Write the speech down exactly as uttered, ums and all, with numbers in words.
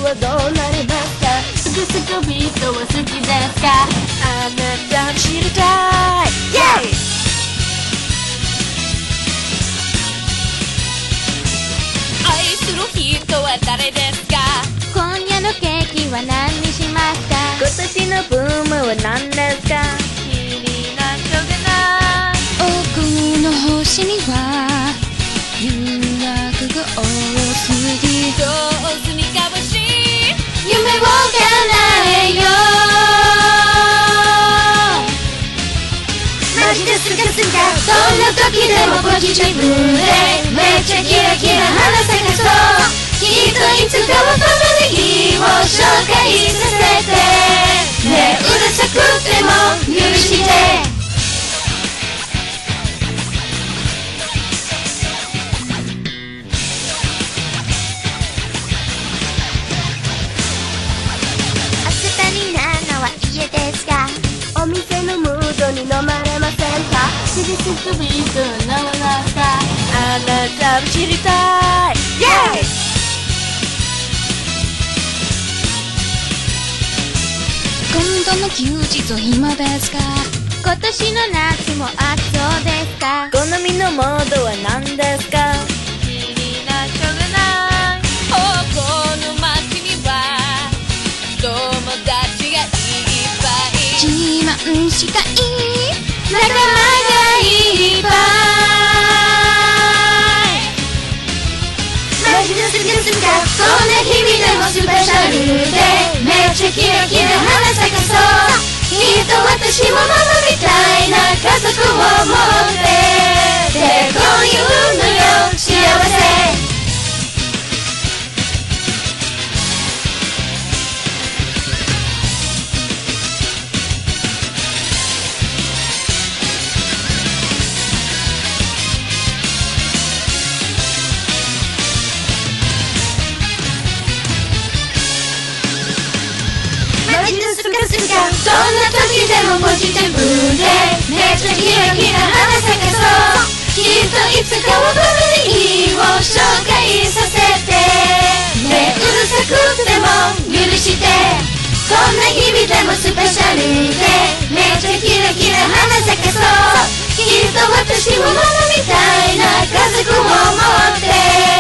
はどうなりますか？すくすくビートは好きですか？あなたの知りたい、イェイ！愛する人は誰ですか？ 今夜のケーキは何にしますか？ 今年のブームは何ですか？気になっちゃうかな。 奥の星には誘惑が多すぎ、 上手にかわし夢を叶えよう。マジですかすか、どんな時でもポジティブでめっちゃキラキラ花咲かそう。きっといつかはファミリーを紹介させてね。うるさくても許して。 お店のムードに飲まれませんか？ すぐすくビート飲まますか？ あなたを知りたい、イェイ！ 今度の休日は暇ですか？今年の夏も暑そうですか？ 好みのモードは何ですか？気になっちゃうがない。ここの街には友達がいっぱい、 自慢したい仲間がいっぱい。マジですかすか、こんな日々でもスペシャルでめっちゃキラキラ花咲かそう。きっと私もママみたいな家族を持ってて、こういうのよ幸せ。どんな時でもポジティブでめっちゃキラキラ花咲かそう。きっといつかはファミリーを紹介させてね。うるさくても許して。こんな日々でもスペシャルでめっちゃキラキラ花咲かそう。きっと私もママみたいな家族を持って